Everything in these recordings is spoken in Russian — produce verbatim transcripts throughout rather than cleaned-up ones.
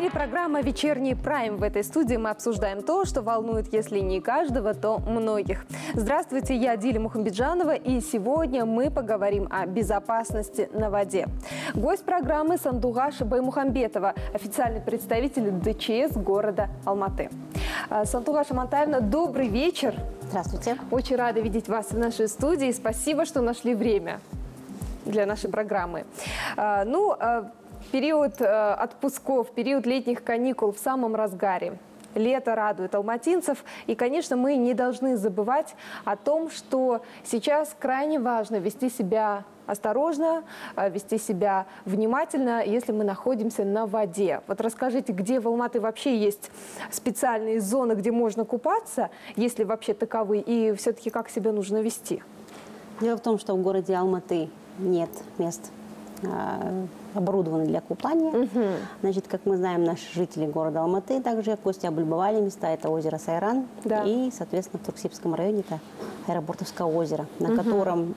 эфире программа «Вечерний прайм». В этой студии мы обсуждаем то, что волнует, если не каждого, то многих. Здравствуйте, я Диля Мухамбетжанова, и сегодня мы поговорим о безопасности на воде. Гость программы Сандугаш Баймухамбетова, официальный представитель ДЧС города Алматы. Сандугаш Амантаевна, добрый вечер. Здравствуйте. Очень рада видеть вас в нашей студии. Спасибо, что нашли время для нашей программы. Ну, период отпусков, период летних каникул в самом разгаре. Лето радует алматинцев. И, конечно, мы не должны забывать о том, что сейчас крайне важно вести себя осторожно, вести себя внимательно, если мы находимся на воде. Вот расскажите, где в Алматы вообще есть специальные зоны, где можно купаться, если вообще таковые, и все-таки как себя нужно вести? Дело в том, что в городе Алматы нет мест, оборудованных для купания. Угу. Значит, как мы знаем, наши жители города Алматы также гости облюбовали места. Это озеро Сайран, да. И, соответственно, в Турксибском районе это Аэропортовское озеро, на угу. котором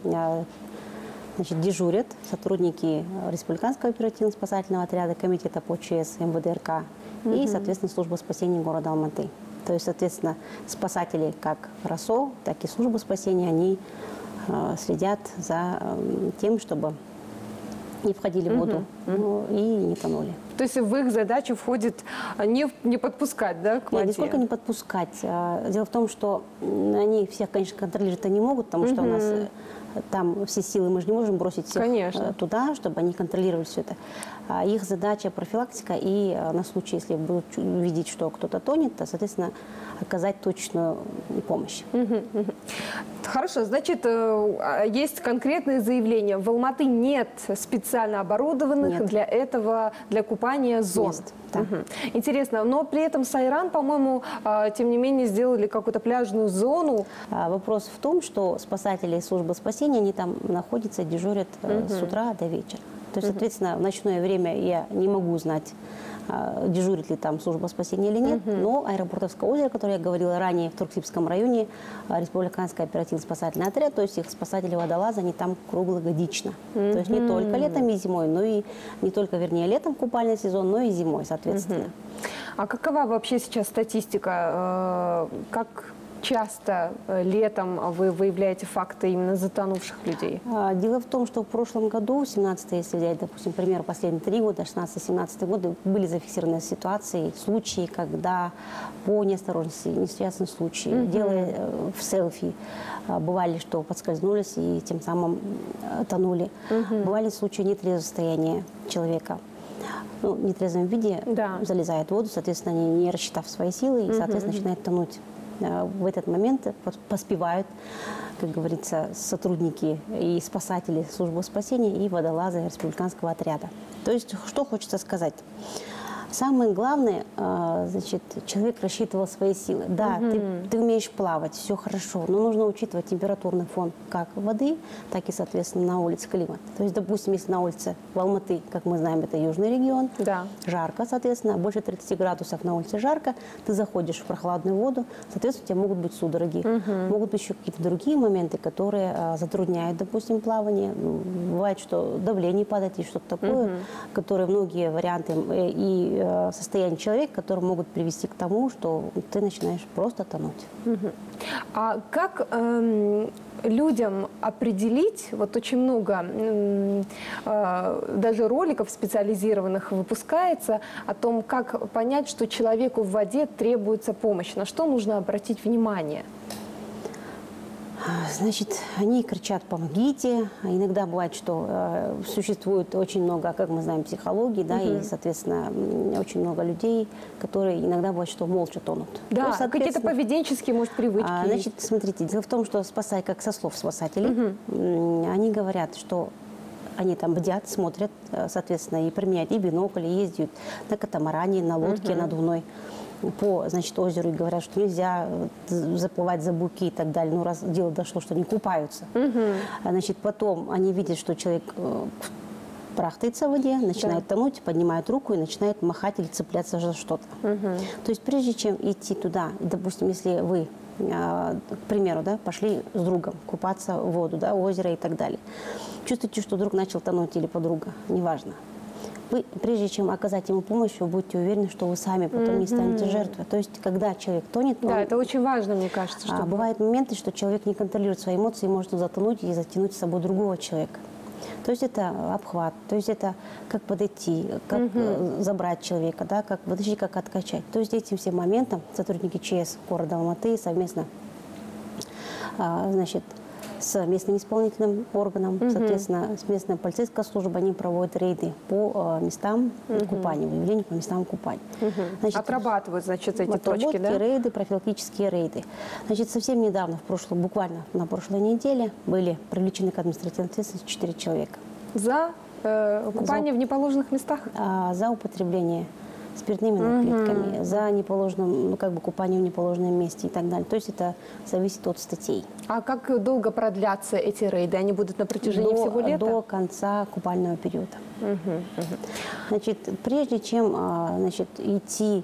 значит, дежурят сотрудники Республиканского оперативно-спасательного отряда, комитета по ЧС МВД-РК угу. и, соответственно, служба спасения города Алматы. То есть, соответственно, спасатели как РАСО, так и служба спасения, они следят за тем, чтобы не входили в воду uh-huh. ну, и не тонули. То есть в их задачу входит не, не подпускать, да, к воде? Нет, не сколько не подпускать. Дело в том, что они всех, конечно, контролировать-то не могут, потому uh-huh. что у нас там все силы, мы же не можем бросить всех конечно. Туда, чтобы они контролировали все это. Их задача профилактика, и на случай, если будут видеть, что кто-то тонет, то, соответственно, оказать точную помощь. Угу, угу. Хорошо, значит, есть конкретные заявления. В Алматы нет специально оборудованных нет. для этого, для купания зон. Мест, да. Угу. Интересно, но при этом Сайран, по-моему, тем не менее, сделали какую-то пляжную зону. Вопрос в том, что спасатели службы спасения, они там находятся, дежурят угу. с утра до вечера. То есть, соответственно, в ночное время я не могу знать, дежурит ли там служба спасения или нет, uh-huh. но Аэропортовское озеро, которое я говорила ранее, в Турксибском районе, Республиканский оперативно-спасательный отряд, то есть их спасатели-водолазы, они там круглогодично. Uh-huh. То есть не только летом и зимой, но и не только, вернее, летом купальный сезон, но и зимой, соответственно. Uh-huh. А какова вообще сейчас статистика? Как часто летом вы выявляете факты именно затонувших людей? Дело в том, что в прошлом году, семнадцатый, если взять, допустим, пример, последние три года, шестнадцатый-семнадцатый годы, были зафиксированы ситуации, случаи, когда по неосторожности, несчастные случаи, угу. делая в селфи, бывали, что подскользнулись и тем самым тонули. Угу. Бывали случаи нетрезвого состояния человека. Ну, в нетрезвом виде да. залезает в воду, соответственно, они не рассчитав свои силы и, соответственно, угу. начинают тонуть. В этот момент поспевают, как говорится, сотрудники и спасатели службы спасения и водолазы республиканского отряда. То есть, что хочется сказать? Самое главное, значит, человек рассчитывал свои силы. Да, угу. ты, ты умеешь плавать, все хорошо, но нужно учитывать температурный фон как воды, так и, соответственно, на улице климат. То есть, допустим, если на улице в Алматы, как мы знаем, это южный регион, да. жарко, соответственно, больше тридцати градусов на улице жарко, ты заходишь в прохладную воду, соответственно, у тебя могут быть судороги, угу. могут быть еще какие-то другие моменты, которые а, затрудняют, допустим, плавание. Бывает, что давление падает и что-то такое, угу. которые многие варианты и состояние человека, которые могут привести к тому, что ты начинаешь просто тонуть. Угу. А как эм, людям определить, вот очень много э, даже роликов специализированных выпускается о том, как понять, что человеку в воде требуется помощь, на что нужно обратить внимание? Значит, они кричат «помогите». Иногда бывает, что э, существует очень много, как мы знаем, психологии, да, uh-huh. и, соответственно, очень много людей, которые иногда бывает, что молча тонут. Да, ну, какие-то поведенческие, может, привычки. А, значит, смотрите, дело в том, что спасать, как со слов спасателей, uh-huh. они говорят, что они там бдят, смотрят, соответственно, и применяют и бинокль, и ездят на катамаране, на лодке uh-huh. надувной по, значит, озеру и говорят, что нельзя заплывать за буки и так далее. Ну, раз дело дошло, что они купаются. Угу. Значит, потом они видят, что человек барахтается в воде, начинает да. тонуть, поднимает руку и начинает махать или цепляться за что-то. Угу. То есть прежде чем идти туда, допустим, если вы, к примеру, да, пошли с другом купаться в воду, да, озеро и так далее, чувствуете, что друг начал тонуть или подруга, неважно. вы, прежде чем оказать ему помощь, вы будете уверены, что вы сами потом не станете жертвой. То есть, когда человек тонет, Да, он, это очень важно, мне кажется. а, Чтобы... бывают моменты, что человек не контролирует свои эмоции, может затонуть и затянуть с собой другого человека. То есть это обхват, то есть это как подойти, как угу. забрать человека, да, как вытащить, как откачать. То есть этим всем моментом сотрудники ЧС города Алматы совместно, а, значит, с местным исполнительным органом, угу. соответственно, с местной полицейской службой, они проводят рейды по местам угу. купания, выявлению по местам купания. Угу. Значит, отрабатывают, значит, эти точки, да? Рейды, профилактические рейды. Значит, совсем недавно, в прошлом, буквально на прошлой неделе, были привлечены к административной ответственности четыре человека. За э, купание за, в неположенных местах? А, за употребление спиртными напитками, угу. за неположенным, ну, как бы купание в неположенном месте и так далее. То есть это зависит от статей. А как долго продлятся эти рейды? Они будут на протяжении до, всего лета? До конца купального периода. Угу, угу. Значит, прежде чем значит, идти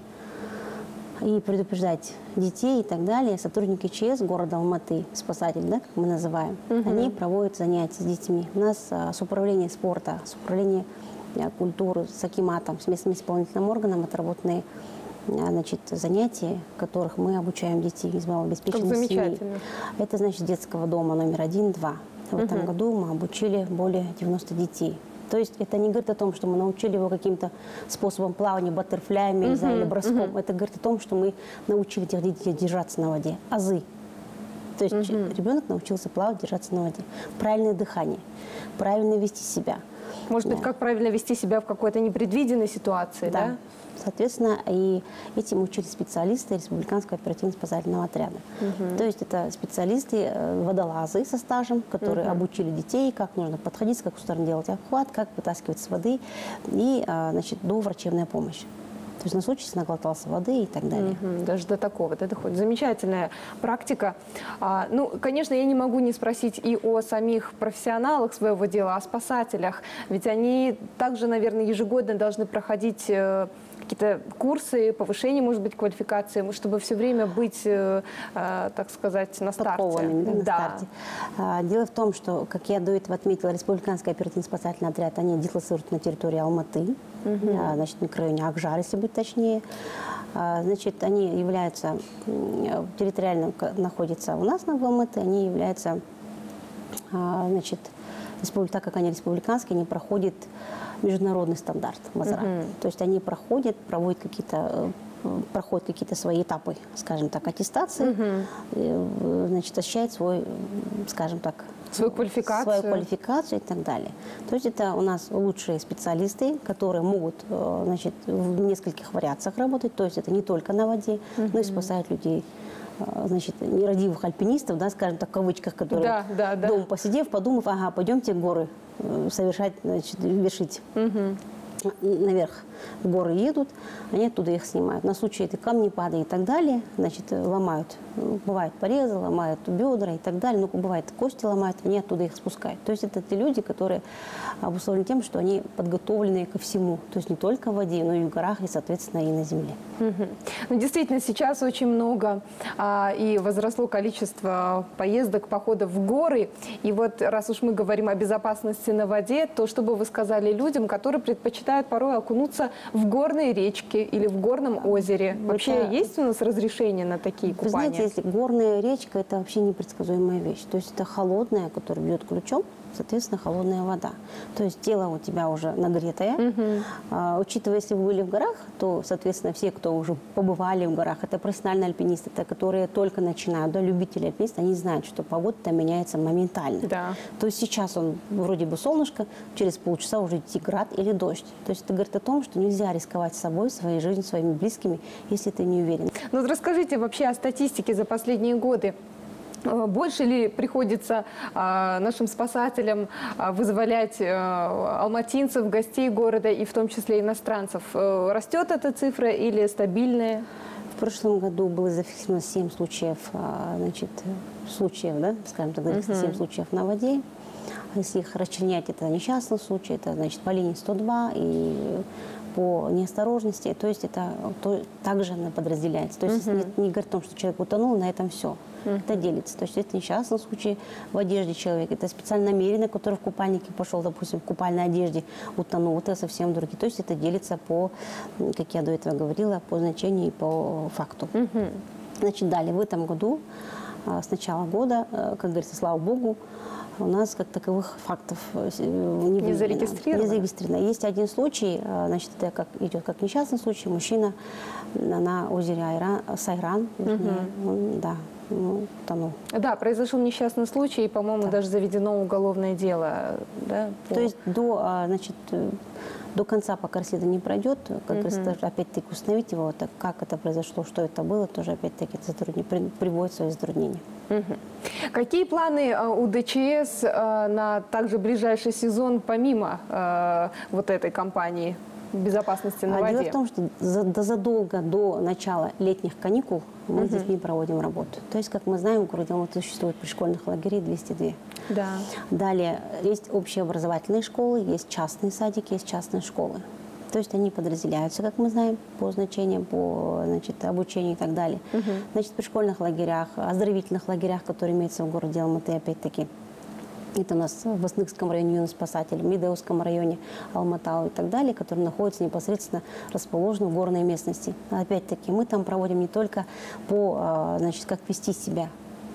и предупреждать детей и так далее, сотрудники ЧС города Алматы, спасатели, да, как мы называем, угу. они проводят занятия с детьми. У нас а, с управлением спорта, с управлением культуры, с акиматом, с местным исполнительным органом отработаны, значит, занятия, в которых мы обучаем детей из малообеспеченных семей. Это, значит, детского дома номер один-два. В угу. этом году мы обучили более девяноста детей. То есть это не говорит о том, что мы научили его каким-то способом плавания, баттерфляями угу. или броском. Угу. Это говорит о том, что мы научили этих детей держаться на воде. Азы. То есть угу. ребенок научился плавать, держаться на воде. Правильное дыхание, правильно вести себя. Может быть, да. как правильно вести себя в какой-то непредвиденной ситуации, да? Да. Соответственно, и этим учили специалисты Республиканского оперативно-спасательного отряда. Угу. То есть это специалисты, водолазы со стажем, которые угу. обучили детей, как нужно подходить, с какой стороны делать обхват, как вытаскивать с воды и, значит, доврачебная помощь. То есть на случай, если наглотался воды и так далее. Угу, даже до такого, да, доходит. Замечательная практика. А, ну, конечно, я не могу не спросить и о самих профессионалах своего дела, о спасателях. Ведь они также, наверное, ежегодно должны проходить э, какие-то курсы, повышение, может быть, квалификации, чтобы все время быть, э, э, так сказать, на старте. Подкованными, да, на да. старте. А, дело в том, что, как я до этого отметила, Республиканский оперативно-спасательный отряд, они дислоцируют на территории Алматы. Угу. А, значит, в микрорайоне Акжар, если быть точнее. А, значит, они являются, территориально находятся у нас на Алматы, они являются, а, значит, так как они республиканские, они проходят международный стандарт возврата. Угу. То есть они проходят, проводят какие-то проходят какие-то свои этапы, скажем так, аттестации, угу. значит, ощущает свой, скажем так, свою квалификацию. свою квалификацию и так далее. То есть это у нас лучшие специалисты, которые могут, значит, в нескольких вариациях работать. То есть это не только на воде, угу. но и спасают людей, значит, нерадивых альпинистов, да, скажем так, в кавычках, которые да, да, да. дома посидев, подумав, ага, пойдемте горы совершать, значит, вершить. Угу. Наверх в горы едут, они оттуда их снимают. На случай, если камни падают и так далее, значит, ломают. Бывают порезы, ломают бедра и так далее. Ну, бывает, кости ломают, они оттуда их спускают. То есть это те люди, которые обусловлены тем, что они подготовлены ко всему. То есть не только в воде, но и в горах, и, соответственно, и на земле. Угу. Ну, действительно, сейчас очень много а, и возросло количество поездок, походов в горы. И вот раз уж мы говорим о безопасности на воде, то что бы вы сказали людям, которые предпочитают порой окунуться в горные речки или в горном озере? Вообще это... есть у нас разрешение на такие купания? Вы знаете, если горная речка, это вообще непредсказуемая вещь. То есть это холодная, которая бьет ключом, соответственно, холодная вода. То есть тело у тебя уже нагретое. Угу. А, учитывая, если вы были в горах, то, соответственно, все, кто уже побывали в горах, это профессиональные альпинисты, это которые только начинают, да, любители альпинисты, они знают, что погода там меняется моментально. Да. То есть сейчас он вроде бы солнышко, через полчаса уже идти град или дождь. То есть это говорит о том, что нельзя рисковать собой, своей жизнью, своими близкими, если ты не уверен. Ну, расскажите вообще о статистике за последние годы. Больше ли приходится а, нашим спасателям а, вызволять а, алматинцев, гостей города и в том числе иностранцев? А, растет эта цифра или стабильная? В прошлом году было зафиксировано семь случаев, а, значит, случаев, да, скажем так, uh-huh. семь случаев на воде. Если их расчленять, это несчастный случай, это, значит, по линии сто два и по неосторожности, то есть это то, также она подразделяется. То есть uh-huh. не, не говорит о том, что человек утонул, на этом все. Это делится. То есть это несчастный случай в одежде человека, это специально намеренно, который в купальнике пошел, допустим, в купальной одежде, утонул, это совсем другие. То есть это делится по, как я до этого говорила, по значению и по факту. Мгм. Значит, далее, в этом году, а, с начала года, а, как говорится, слава богу, у нас как таковых фактов э, не, выявлено, зарегистрировано? не зарегистрировано. Есть один случай, а, значит, это как, идет как несчастный случай, мужчина на, на озере Айран, Сайран, вернее, он, да, ну, утонул. Да, произошел несчастный случай, и, по-моему, Да. даже заведено уголовное дело. Да, по- То есть до, а, значит, э, до конца, пока расследование не пройдет, как говорится, даже опять-таки установить его, так, как это произошло, что это было, тоже опять-таки это затруднение, при- приводит свои затруднения. Мгм. Какие планы э, у ДЧС э, на также ближайший сезон, помимо э, вот этой кампании безопасности на А воде? дело в том, что за- до- задолго до начала летних каникул мы здесь не проводим работу. То есть, как мы знаем, в городе Алматы существует пришкольных лагерей двести два. Да. Далее есть общеобразовательные школы, есть частные садики, есть частные школы. То есть они подразделяются, как мы знаем, по значениям, по, значит, обучению и так далее. Значит, при школьных лагерях, оздоровительных лагерях, которые имеются в городе Алматы, опять-таки, это у нас в Басныкском районе юный спасатель, в Медеуском районе Алматау и так далее, которые находятся непосредственно расположены в горной местности. Опять-таки, мы там проводим не только по, а, значит, как вести себя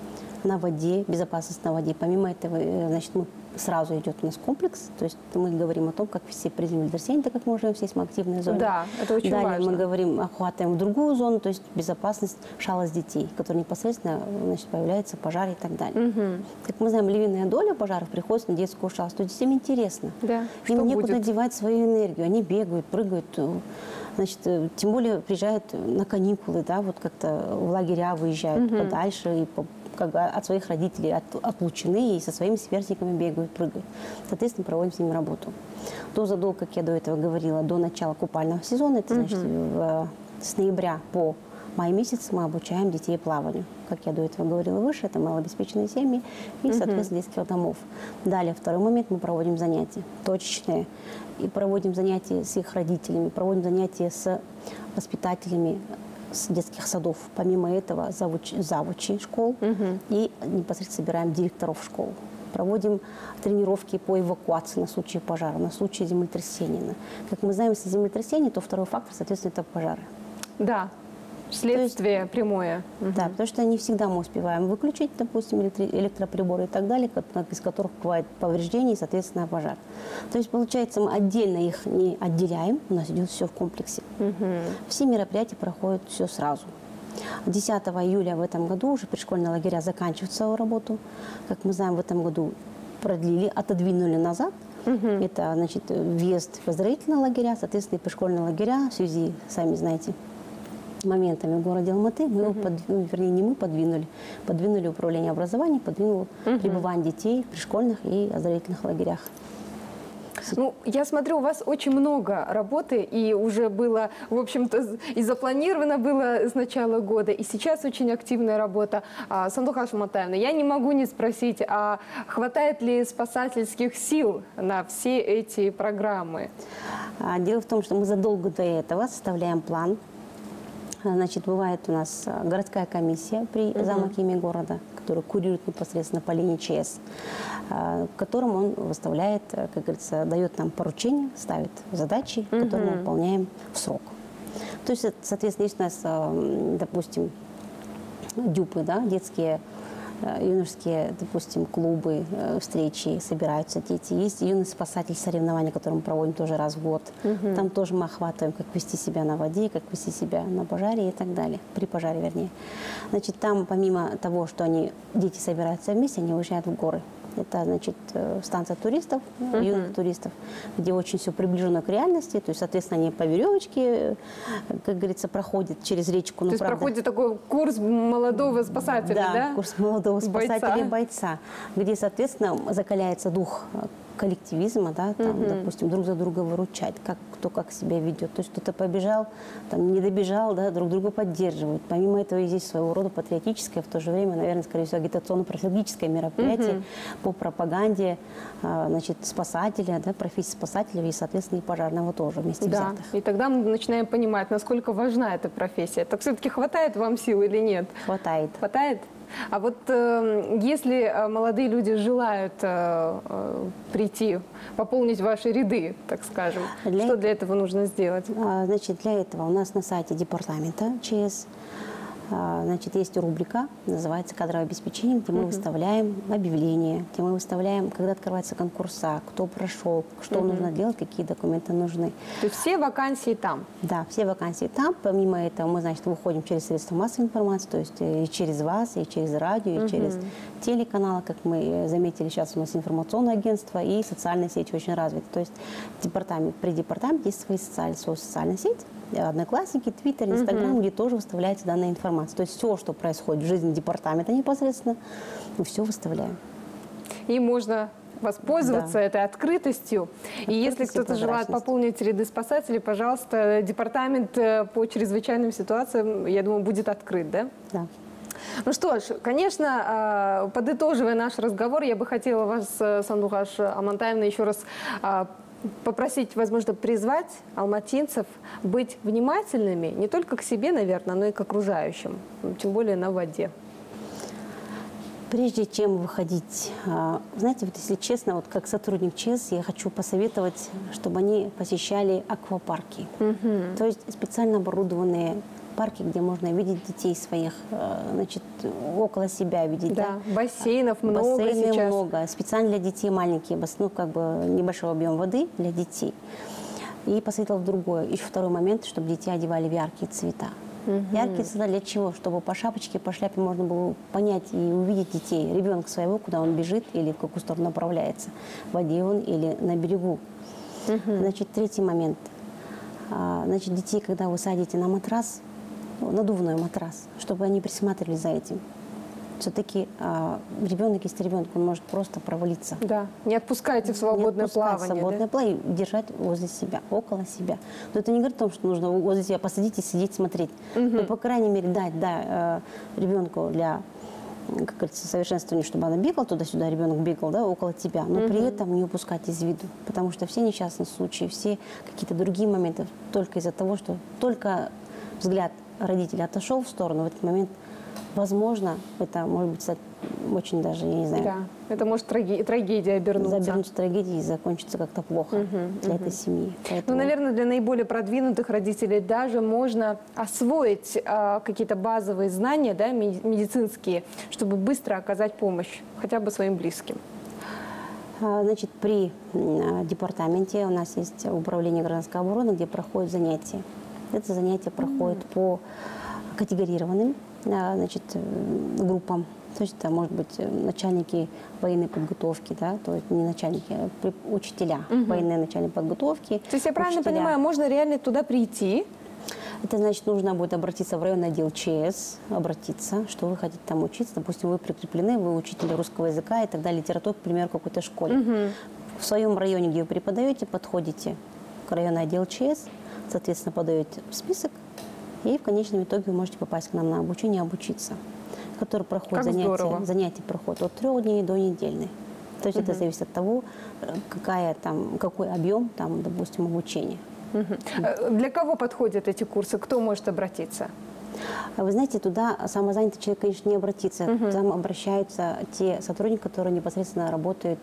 на воде, безопасность на воде. Помимо этого, э, значит, мы сразу идет у нас комплекс, то есть мы говорим о том, как вести при землетрясении, так как мы живем в сейсмоактивной зоне. Да, это очень Далее важно. мы говорим, охватываем другую зону, то есть безопасность, шалость детей, которые непосредственно, значит, появляются пожары и так далее. Как мы знаем, львиная доля пожаров приходится на детскую шалость. То есть детям интересно. Да. Им Что некуда будет? девать свою энергию. Они бегают, прыгают. э, Значит, э, тем более приезжают на каникулы, да, вот как-то в лагеря выезжают подальше и по- как бы от своих родителей от- отлучены и со своими сверстниками бегают, прыгают. Соответственно, проводим с ними работу. До задолго, как я до этого говорила, до начала купального сезона, это значит в- с ноября по май месяц мы обучаем детей плаванию. Как я до этого говорила выше, это малообеспеченные семьи и, соответственно, детских домов. Далее, второй момент, мы проводим занятия точечные. И проводим занятия с их родителями, проводим занятия с воспитателями с детских садов. Помимо этого, завуч, завучи школ и непосредственно собираем директоров школ. Проводим тренировки по эвакуации на случай пожара, на случай землетрясения. Как мы знаем, если землетрясение, то второй фактор, соответственно, это пожары. Да. Следствие прямое. Мгм. Да, потому что не всегда мы успеваем выключить, допустим, электри- электроприборы и так далее, ко- из которых бывает повреждение и, соответственно, пожар. То есть, получается, мы отдельно их не отделяем, у нас идет все в комплексе. Все мероприятия проходят все сразу. десятого июля в этом году уже предшкольные лагеря заканчивают свою работу. Как мы знаем, в этом году продлили, отодвинули назад. Это, значит, въезд в оздоровительные лагеря, соответственно, и предшкольные лагеря в связи, сами знаете, моментами в городе Алматы, мы его, подв- ну, вернее, не мы подвинули, подвинули управление образования, подвинуло пребывание детей в предшкольных и оздоровительных лагерях. Ну, я смотрю, у вас очень много работы, и уже было, в общем-то, и запланировано было с начала года, и сейчас очень активная работа. А, Сандуха Шуматаевна, я не могу не спросить, а хватает ли спасательских сил на все эти программы? А, Дело в том, что мы задолго до этого составляем план. А, Значит, бывает у нас а, городская комиссия при замахиме города, которая курирует непосредственно по линии ЧС, а, в котором он выставляет, а, как говорится, дает нам поручения, ставит задачи, которые мы выполняем в срок. То есть, это, соответственно, есть у нас, а, м, допустим, дюпы, да, детские, э, юношеские, допустим, клубы, э, встречи, собираются дети. Есть юный спасатель соревнования, которые мы проводим тоже раз в год. Там тоже мы охватываем, как вести себя на воде, как вести себя на пожаре и так далее. При пожаре, вернее. Значит, там помимо того, что они, дети собираются вместе, они уезжают в горы. Это, значит, э, станция туристов, uh-huh. юных туристов, где очень все приближено к реальности. То есть, соответственно, они по веревочке, э, как говорится, проходят через речку. То Ну, есть правда, проходит такой курс молодого спасателя, да? да, курс молодого спасателя и Бойца. бойца, где, соответственно, закаляется дух э, коллективизма, да, там, допустим, друг за друга выручать, как, кто как себя ведет. То есть кто-то побежал, там, не добежал, да, друг друга поддерживают. Помимо этого, и здесь своего рода патриотическое, в то же время, наверное, скорее всего, агитационно-профилактическое мероприятие по пропаганде, э, значит, спасателя, да, профессии спасателя и, соответственно, и пожарного тоже вместе Да, взятых. и тогда мы начинаем понимать, насколько важна эта профессия. Так все-таки хватает вам сил или нет? Хватает. Хватает? А вот э, если э, молодые люди желают э, э, прийти, пополнить ваши ряды, так скажем, Для что э- для этого нужно сделать? А, Значит, для этого у нас на сайте департамента ЧС а, значит, есть рубрика, называется «Кадровое обеспечение», где мы выставляем объявления, где мы выставляем, когда открывается конкурса, кто прошел, что нужно делать, какие документы нужны. То есть все вакансии там? Да, все вакансии там. Помимо этого мы, значит, выходим через средства массовой информации, то есть и через вас, и через радио, и через телеканалы, как мы заметили, сейчас у нас информационное агентство и социальные сети очень развиты. То есть департамент, при департаменте есть свои социальные, свою социальную сеть, Одноклассники, Твиттер, Инстаграм, mm-hmm. где тоже выставляется данная информация. То есть все, что происходит в жизни департамента непосредственно, мы все выставляем. И можно воспользоваться да. этой открытостью. И если кто-то желает пополнить ряды спасателей, пожалуйста, департамент по чрезвычайным ситуациям, я думаю, будет открыт, да? Да. Ну что ж, конечно, подытоживая наш разговор, я бы хотела вас, Сандугаш Амантаевна, еще раз попросить, возможно, призвать алматинцев быть внимательными не только к себе, наверное, но и к окружающим, тем более на воде. Прежде чем выходить, знаете, вот если честно, вот как сотрудник ЧС, я хочу посоветовать, чтобы они посещали аквапарки. Mm-hmm. То есть специально оборудованные парки, где можно видеть детей своих, значит, около себя видеть. Да, да? бассейнов много Бассейны сейчас. много. Специально для детей маленькие, ну, как бы небольшой объем воды для детей. И посоветовал другое, еще второй момент, чтобы дети одевали в яркие цвета. Угу. Яркие цвета для чего? Чтобы по шапочке, по шляпе можно было понять и увидеть детей, ребенка своего, куда он бежит или в какую сторону направляется, в воде он или на берегу. Угу. Значит, третий момент. Значит, детей, когда вы садите на матрас, надувной матрас, чтобы они присматривали за этим. Все-таки а, ребенок, если ребенок, он может просто провалиться. Да, не отпускайте в свободное не плавание. свободное да? плавание, держать возле себя, около себя. Но это не говорит о том, что нужно возле себя посадить и сидеть, смотреть. Угу. Но, по крайней мере, дать да, ребенку для, как говорится, совершенствования, чтобы она бегала туда-сюда, ребенок бегал да, около тебя, но угу. при этом не упускать из виду. Потому что все несчастные случаи, все какие-то другие моменты, только из-за того, что только взгляд родитель отошел в сторону, в этот момент, возможно, это может быть очень даже, я не знаю. Да, это может траги трагедия обернуться. Обернуться трагедией и закончится как-то плохо угу, для угу. этой семьи. Ну, Поэтому... наверное, для наиболее продвинутых родителей даже можно освоить а, какие-то базовые знания, да, медицинские, чтобы быстро оказать помощь хотя бы своим близким. Значит, при департаменте у нас есть управление гражданской обороны, где проходят занятия. Это занятие проходит mm. по категорированным значит, группам. То есть это, может быть, начальники военной подготовки, да, то есть не начальники, а учителя mm-hmm. военной начальной подготовки. То есть я правильно учителя. понимаю, можно реально туда прийти? Это значит, нужно будет обратиться в районный отдел ЧС, обратиться, что вы хотите там учиться. Допустим, вы прикреплены, вы учитель русского языка и тогда литературу, к примеру, в какой-то школе. Mm-hmm. В своем районе, где вы преподаете, подходите к районный отдел ЧС, соответственно, подаете список, и в конечном итоге вы можете попасть к нам на обучение, обучиться, который проходит занятия, занятия проходят от трех дней до недельной. То есть угу. это зависит от того, какая там, какой объем, там, допустим, обучения. Угу. Для кого подходят эти курсы? Кто может обратиться? Вы знаете, туда самозанятый человек, конечно, не обратится. Угу. Там обращаются те сотрудники, которые непосредственно работают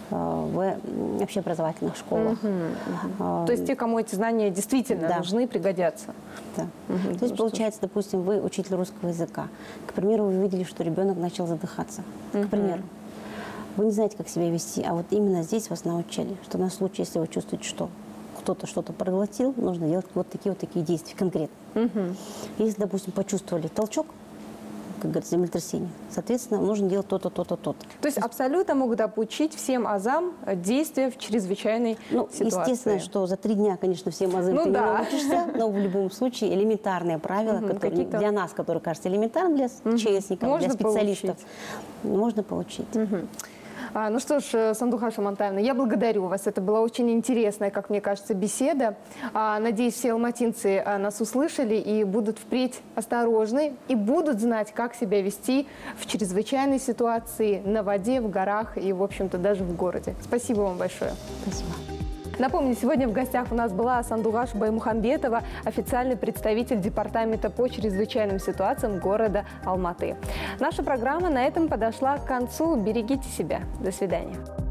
в общеобразовательных школах. Угу, угу. То есть те, кому эти знания действительно да. нужны, пригодятся. Да. Угу. То есть, получается, допустим, вы учитель русского языка. К примеру, вы видели, что ребенок начал задыхаться. Угу. К примеру. Вы не знаете, как себя вести, а вот именно здесь вас научили, что на случай, если вы чувствуете, что кто-то что-то проглотил, нужно делать вот такие вот такие действия конкретно. Угу. Если, допустим, почувствовали толчок, как говорится, землетрясение, соответственно, нужно делать то-то, то-то, то-то. То есть абсолютно могут обучить всем азам действия в чрезвычайной ну, ситуации? Естественно, что за три дня, конечно, всем азам ну, ты да. не научишься, но в любом случае элементарные правила, угу, которые для нас, которые кажутся элементарными, для угу. ЧСников, можно для специалистов, получить. можно получить. Угу. А, ну что ж, Сандугаш Амантаевна, я благодарю вас. Это была очень интересная, как мне кажется, беседа. А, надеюсь, все алматинцы а, нас услышали и будут впредь осторожны и будут знать, как себя вести в чрезвычайной ситуации на воде, в горах и, в общем-то, даже в городе. Спасибо вам большое. Спасибо. Напомню, сегодня в гостях у нас была Сандугаш Баймухамбетова, официальный представитель Департамента по чрезвычайным ситуациям города Алматы. Наша программа на этом подошла к концу. Берегите себя. До свидания.